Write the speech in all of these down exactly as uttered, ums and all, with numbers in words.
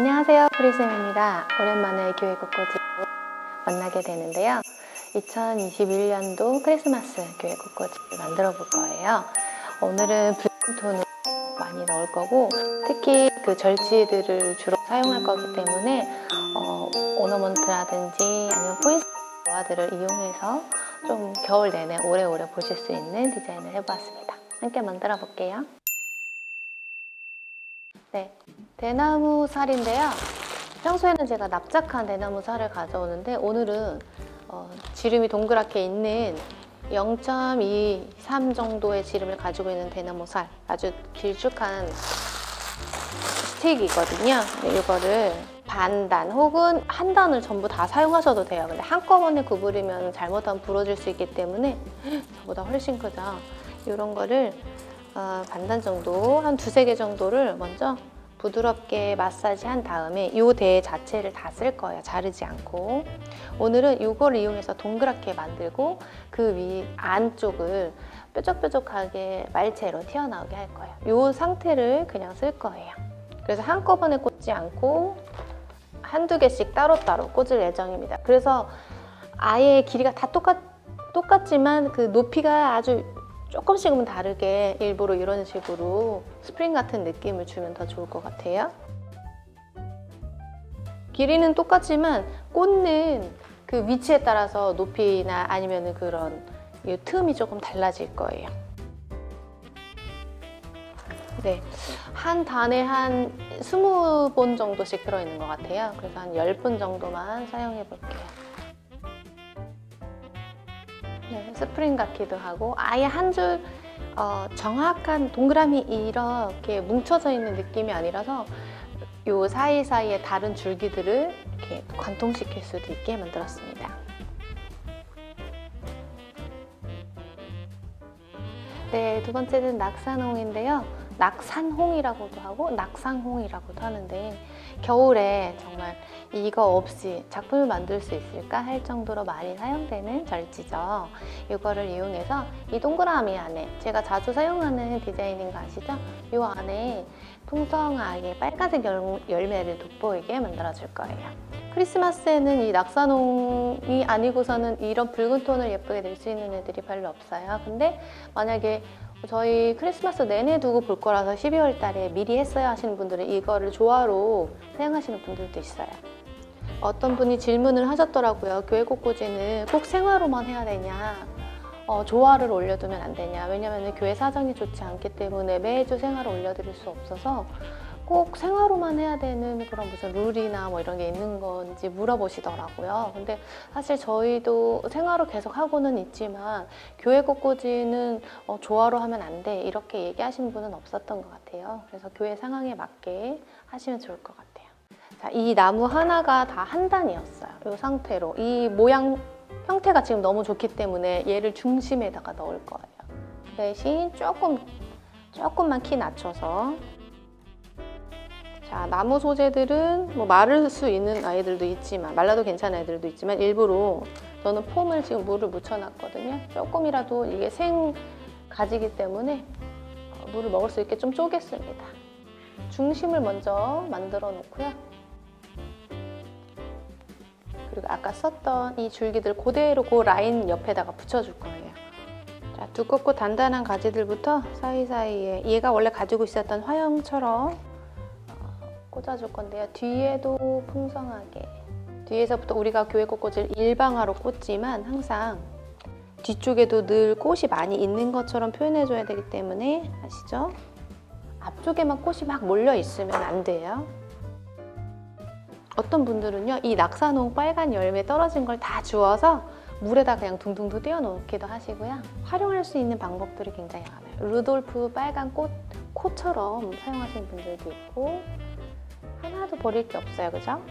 안녕하세요, 프리쌤입니다. 오랜만에 교회 꽃꽂이로 만나게 되는데요. 이천이십일 년도 크리스마스 교회 꽃꽂이를 만들어 볼 거예요. 오늘은 붉은 톤으로 많이 넣을 거고, 특히 그 절지들을 주로 사용할 거기 때문에 어, 오너먼트라든지 아니면 포인트 조화들을 이용해서 좀 겨울 내내 오래오래 보실 수 있는 디자인을 해보았습니다. 함께 만들어 볼게요. 네, 대나무 살인데요. 평소에는 제가 납작한 대나무 살을 가져오는데 오늘은 어, 지름이 동그랗게 있는 영 점 이삼 정도의 지름을 가지고 있는 대나무 살, 아주 길쭉한 스틱이거든요. 네, 이거를 반단 혹은 한 단을 전부 다 사용하셔도 돼요. 근데 한꺼번에 구부리면 잘못하면 부러질 수 있기 때문에 저보다 훨씬 크죠. 이런 거를 어, 반단 정도, 한 두세 개 정도를 먼저 부드럽게 마사지 한 다음에 이 대 자체를 다 쓸 거예요. 자르지 않고. 오늘은 이걸 이용해서 동그랗게 만들고 그 위 안쪽을 뾰족뾰족하게 말채로 튀어나오게 할 거예요. 이 상태를 그냥 쓸 거예요. 그래서 한꺼번에 꽂지 않고 한두 개씩 따로따로 꽂을 예정입니다. 그래서 아예 길이가 다 똑같, 똑같지만 그 높이가 아주 조금씩은 다르게 일부러 이런 식으로 스프링 같은 느낌을 주면 더 좋을 것 같아요. 길이는 똑같지만 꽂는 그 위치에 따라서 높이나 아니면 그런 이 틈이 조금 달라질 거예요. 네, 한 단에 한 스무 본 정도씩 들어있는 것 같아요. 그래서 한 열 본 정도만 사용해 볼게요. 네, 스프링 같기도 하고 아예 한 줄 어, 정확한 동그라미 이렇게 뭉쳐져 있는 느낌이 아니라서 요 사이사이에 다른 줄기들을 이렇게 관통시킬 수도 있게 만들었습니다. 네, 두 번째는 낙산홍인데요. 낙산홍이라고도 하고 낙상홍이라고도 하는데 겨울에 정말 이거 없이 작품을 만들 수 있을까 할 정도로 많이 사용되는 절지죠. 이거를 이용해서 이 동그라미 안에 제가 자주 사용하는 디자인인 거 아시죠? 이 안에 풍성하게 빨간색 열, 열매를 돋보이게 만들어줄 거예요. 크리스마스에는 이 낙산홍이 아니고서는 이런 붉은 톤을 예쁘게 낼 수 있는 애들이 별로 없어요. 근데 만약에 저희 크리스마스 내내 두고 볼 거라서 십이월 달에 미리 했어야 하시는 분들은 이거를 조화로 사용하시는 분들도 있어요. 어떤 분이 질문을 하셨더라고요. 교회 꽃꽂이는 꼭 생화로만 해야 되냐, 어, 조화를 올려두면 안 되냐. 왜냐면 교회 사정이 좋지 않기 때문에 매주 생화를 올려드릴 수 없어서 꼭 생화로만 해야 되는 그런 무슨 룰이나 뭐 이런 게 있는 건지 물어보시더라고요. 근데 사실 저희도 생화로 계속 하고는 있지만 교회 꽃꽂이는 어, 조화로 하면 안 돼 이렇게 얘기하시는 분은 없었던 것 같아요. 그래서 교회 상황에 맞게 하시면 좋을 것 같아요. 자, 이 나무 하나가 다 한 단이었어요. 이 상태로. 이 모양 형태가 지금 너무 좋기 때문에 얘를 중심에다가 넣을 거예요. 대신 조금, 조금만 키 낮춰서. 자, 나무 소재들은 뭐 마를 수 있는 아이들도 있지만 말라도 괜찮은 아이들도 있지만 일부러 저는 폼을 지금 물을 묻혀놨거든요. 조금이라도 이게 생 가지기 때문에 물을 먹을 수 있게 좀 쪼갰습니다. 중심을 먼저 만들어 놓고요. 그리고 아까 썼던 이 줄기들 그대로 그 라인 옆에다가 붙여줄 거예요. 자, 두껍고 단단한 가지들부터 사이사이에 얘가 원래 가지고 있었던 화형처럼 꽂아줄 건데요. 뒤에도 풍성하게. 뒤에서부터 우리가 교회 꽃꽂이를 일방화로 꽂지만 항상 뒤쪽에도 늘 꽃이 많이 있는 것처럼 표현해줘야 되기 때문에 아시죠? 앞쪽에만 꽃이 막 몰려 있으면 안 돼요. 어떤 분들은요, 이 낙산홍 빨간 열매 떨어진 걸 다 주워서 물에다 그냥 둥둥둥 띄워 놓기도 하시고요. 활용할 수 있는 방법들이 굉장히 많아요. 루돌프 빨간 꽃, 코처럼 사용하시는 분들도 있고 하나도 버릴 게 없어요. 그죠?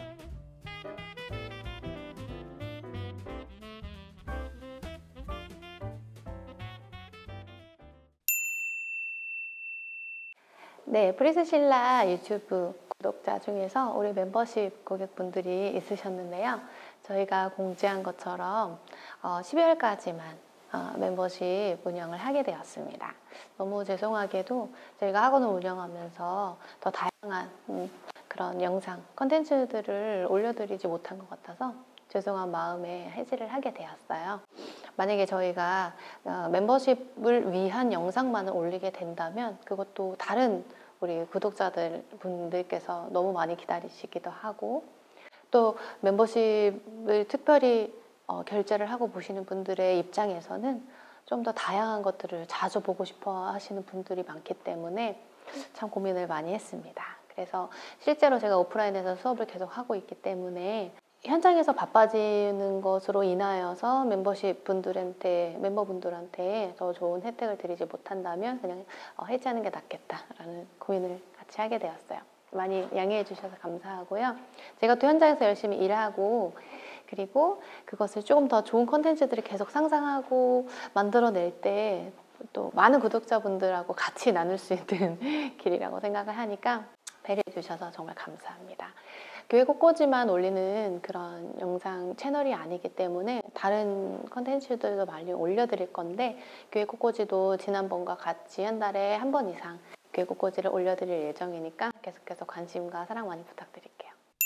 네, 프리스실라 유튜브 구독자 중에서 우리 멤버십 고객분들이 있으셨는데요. 저희가 공지한 것처럼 어, 십이월까지만 어, 멤버십 운영을 하게 되었습니다. 너무 죄송하게도 저희가 학원을 운영하면서 더 다양한 음, 그런 그런 영상, 컨텐츠들을 올려드리지 못한 것 같아서 죄송한 마음에 해지를 하게 되었어요. 만약에 저희가 멤버십을 위한 영상만을 올리게 된다면 그것도 다른 우리 구독자들 분들께서 너무 많이 기다리시기도 하고, 또 멤버십을 특별히 어, 결제를 하고 보시는 분들의 입장에서는 좀 더 다양한 것들을 자주 보고 싶어 하시는 분들이 많기 때문에 참 고민을 많이 했습니다. 그래서 실제로 제가 오프라인에서 수업을 계속 하고 있기 때문에 현장에서 바빠지는 것으로 인하여서 멤버십 분들한테, 멤버분들한테 더 좋은 혜택을 드리지 못한다면 그냥 어, 해지하는 게 낫겠다라는 고민을 같이 하게 되었어요. 많이 양해해 주셔서 감사하고요. 제가 또 현장에서 열심히 일하고, 그리고 그것을 조금 더 좋은 콘텐츠들을 계속 상상하고 만들어낼 때 또 많은 구독자분들하고 같이 나눌 수 있는 길이라고 생각을 하니까 배려해 주셔서 정말 감사합니다. 교회 꽃꽂이만 올리는 그런 영상 채널이 아니기 때문에 다른 콘텐츠들도 많이 올려드릴 건데, 교회 꽃꽂이도 지난번과 같이 한 달에 한 번 이상 교회 꽃꽂이를 올려드릴 예정이니까 계속해서 관심과 사랑 많이 부탁드릴게요.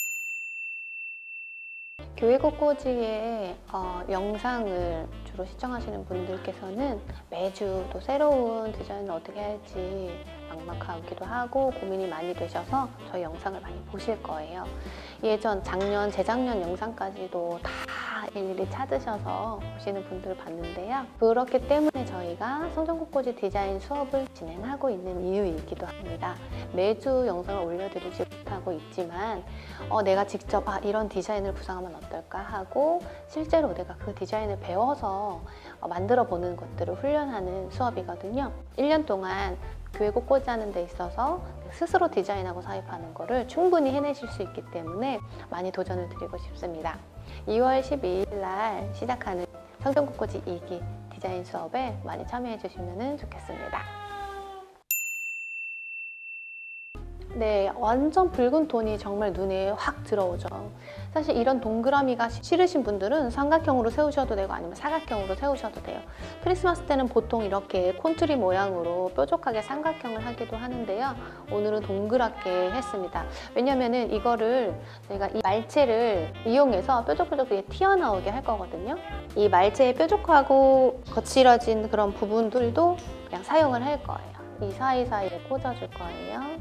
교회 꽃꽂이의 어, 영상을 주로 시청하시는 분들께서는 매주 또 새로운 디자인을 어떻게 할지 막막하기도 하고 고민이 많이 되셔서 저희 영상을 많이 보실 거예요. 예전, 작년, 재작년 영상까지도 다 일일이 찾으셔서 보시는 분들을 봤는데요. 그렇기 때문에 저희가 성전꽃꽂이 디자인 수업을 진행하고 있는 이유이기도 합니다. 매주 영상을 올려드리지 못하고 있지만 어, 내가 직접 아, 이런 디자인을 구상하면 어떨까 하고 실제로 내가 그 디자인을 배워서 어, 만들어 보는 것들을 훈련하는 수업이거든요. 일 년 동안 교회 꽃꽂이 하는 데 있어서 스스로 디자인하고 사입하는 거를 충분히 해내실 수 있기 때문에 많이 도전을 드리고 싶습니다. 이월 십이일 날 시작하는 성전꽃꽂이 이 기 디자인 수업에 많이 참여해 주시면 좋겠습니다. 네, 완전 붉은 톤이 정말 눈에 확 들어오죠. 사실 이런 동그라미가 싫으신 분들은 삼각형으로 세우셔도 되고 아니면 사각형으로 세우셔도 돼요. 크리스마스 때는 보통 이렇게 콘트리 모양으로 뾰족하게 삼각형을 하기도 하는데요. 오늘은 동그랗게 했습니다. 왜냐면은 이거를 저희가 이 말체를 이용해서 뾰족뾰족하게 튀어나오게 할 거거든요. 이 말체의 뾰족하고 거칠어진 그런 부분들도 그냥 사용을 할 거예요. 이 사이사이에 꽂아줄 거예요.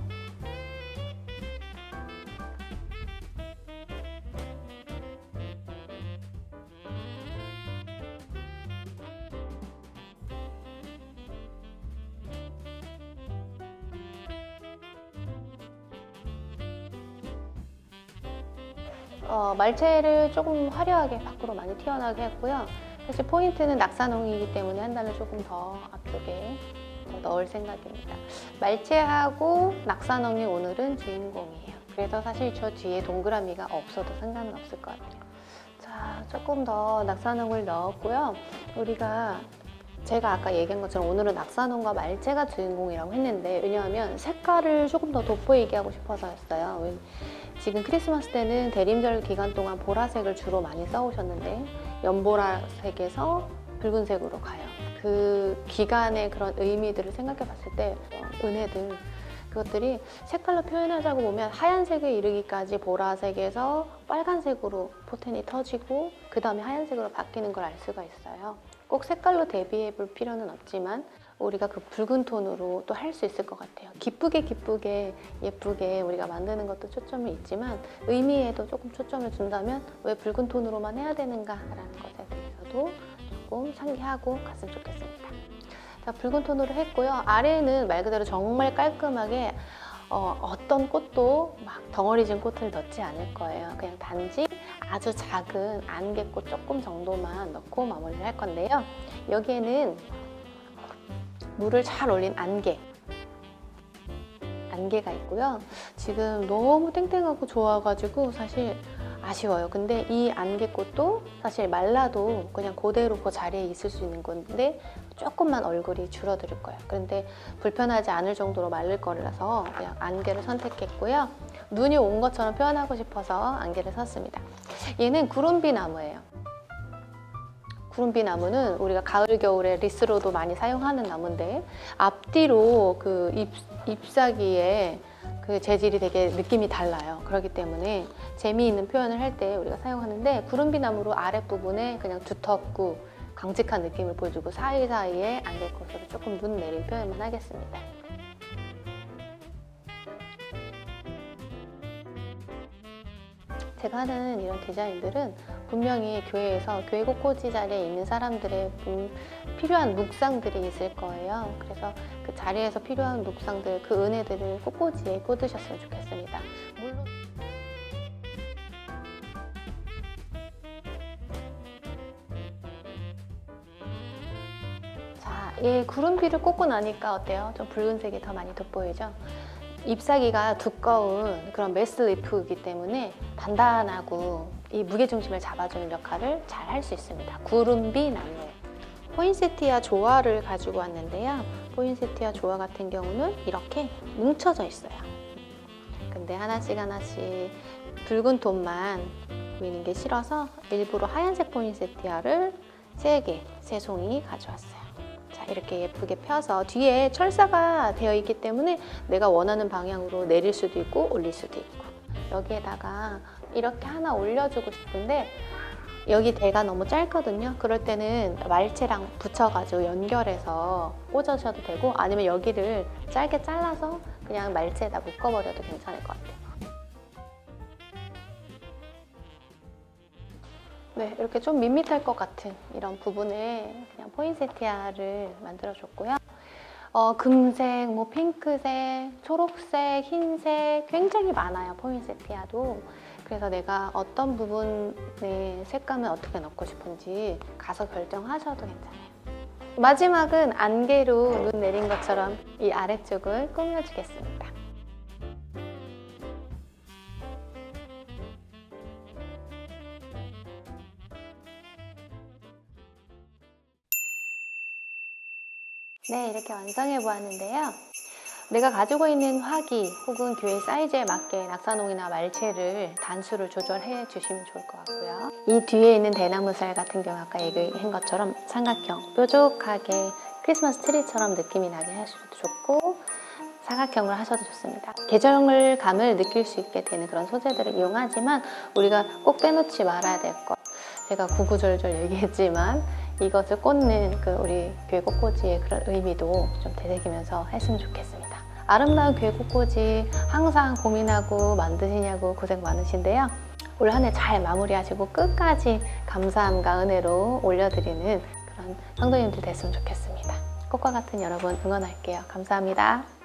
어, 말체를 조금 화려하게 밖으로 많이 튀어나오게 했고요. 사실 포인트는 낙산홍이기 때문에 한 단을 조금 더 앞쪽에 더 넣을 생각입니다. 말체하고 낙산홍이 오늘은 주인공이에요. 그래서 사실 저 뒤에 동그라미가 없어도 상관은 없을 것 같아요. 자, 조금 더 낙산홍을 넣었고요. 우리가 제가 아까 얘기한 것처럼 오늘은 낙산홍과 말체가 주인공이라고 했는데, 왜냐하면 색깔을 조금 더 돋보이게 하고 싶어서였어요. 지금 크리스마스 때는 대림절 기간 동안 보라색을 주로 많이 써오셨는데 연보라색에서 붉은색으로 가요. 그 기간의 그런 의미들을 생각해 봤을 때 어, 은혜들, 그것들이 색깔로 표현하자고 보면 하얀색에 이르기까지 보라색에서 빨간색으로 포텐이 터지고 그 다음에 하얀색으로 바뀌는 걸 알 수가 있어요. 꼭 색깔로 대비해 볼 필요는 없지만 우리가 그 붉은 톤으로 또 할 수 있을 것 같아요. 기쁘게 기쁘게 예쁘게 우리가 만드는 것도 초점이 있지만 의미에도 조금 초점을 준다면 왜 붉은 톤으로만 해야 되는가라는 것에 대해서도 조금 상기하고 갔으면 좋겠습니다. 자, 붉은 톤으로 했고요. 아래는 말 그대로 정말 깔끔하게 어, 어떤 꽃도 막 덩어리진 꽃을 넣지 않을 거예요. 그냥 단지 아주 작은 안개꽃 조금 정도만 넣고 마무리를 할 건데요. 여기에는 물을 잘 올린 안개, 안개가 있고요. 지금 너무 땡땡하고 좋아가지고 사실 아쉬워요. 근데 이 안개꽃도 사실 말라도 그냥 그대로 그 자리에 있을 수 있는 건데 조금만 얼굴이 줄어들 거예요. 그런데 불편하지 않을 정도로 마를 거라서 그냥 안개를 선택했고요. 눈이 온 것처럼 표현하고 싶어서 안개를 썼습니다. 얘는 구름비 나무예요. 구름비 나무는 우리가 가을 겨울에 리스로도 많이 사용하는 나무인데 앞뒤로 그 잎, 잎사귀에 그 재질이 되게 느낌이 달라요. 그렇기 때문에 재미있는 표현을 할 때 우리가 사용하는데, 구름비나무로 아랫부분에 그냥 두텁고 강직한 느낌을 보여주고 사이사이에 안개꽃으로 조금 눈 내린 표현만 하겠습니다. 제가 하는 이런 디자인들은 분명히 교회에서 교회 꽃꽂이 자리에 있는 사람들의 음, 필요한 묵상들이 있을 거예요. 그래서 그 자리에서 필요한 묵상들, 그 은혜들을 꽃꽂이에 꽂으셨으면 좋겠습니다. 물론 자, 이 구름비를 꽂고 나니까 어때요? 좀 붉은색이 더 많이 돋보이죠? 잎사귀가 두꺼운 그런 메스리프이기 때문에 단단하고 이 무게중심을 잡아주는 역할을 잘 할 수 있습니다. 구름비 나무에 포인세티아 조화를 가지고 왔는데요. 포인세티아 조화 같은 경우는 이렇게 뭉쳐져 있어요. 근데 하나씩 하나씩 붉은 톤만 보이는 게 싫어서 일부러 하얀색 포인세티아를 세 개, 세 송이 가져왔어요. 자, 이렇게 예쁘게 펴서 뒤에 철사가 되어 있기 때문에 내가 원하는 방향으로 내릴 수도 있고 올릴 수도 있고, 여기에다가 이렇게 하나 올려주고 싶은데 여기 대가 너무 짧거든요. 그럴 때는 말채랑 붙여가지고 연결해서 꽂으셔도 되고, 아니면 여기를 짧게 잘라서 그냥 말채에다 묶어버려도 괜찮을 것 같아요. 네, 이렇게 좀 밋밋할 것 같은 이런 부분에 그냥 포인세티아를 만들어줬고요. 어, 금색, 뭐 핑크색, 초록색, 흰색 굉장히 많아요, 포인세티아도. 그래서 내가 어떤 부분의 색감을 어떻게 넣고 싶은지 가서 결정하셔도 괜찮아요. 마지막은 안개로 눈 내린 것처럼 이 아래쪽을 꾸며주겠습니다. 네, 이렇게 완성해 보았는데요. 내가 가지고 있는 화기 혹은 교회 사이즈에 맞게 낙산홍이나 말채를 단수를 조절해 주시면 좋을 것 같고요. 이 뒤에 있는 대나무살 같은 경우 아까 얘기한 것처럼 삼각형, 뾰족하게 크리스마스 트리처럼 느낌이 나게 하셔도 좋고, 사각형을 하셔도 좋습니다. 계절을 감을 느낄 수 있게 되는 그런 소재들을 이용하지만 우리가 꼭 빼놓지 말아야 될 것, 제가 구구절절 얘기했지만 이것을 꽂는 그 우리 교회 꽃꽂이의 그런 의미도 좀 되새기면서 했으면 좋겠습니다. 아름다운 교회 꽃꽂이 항상 고민하고 만드시냐고 고생 많으신데요. 올 한 해 잘 마무리하시고 끝까지 감사함과 은혜로 올려드리는 그런 성도님들 됐으면 좋겠습니다. 꽃과 같은 여러분 응원할게요. 감사합니다.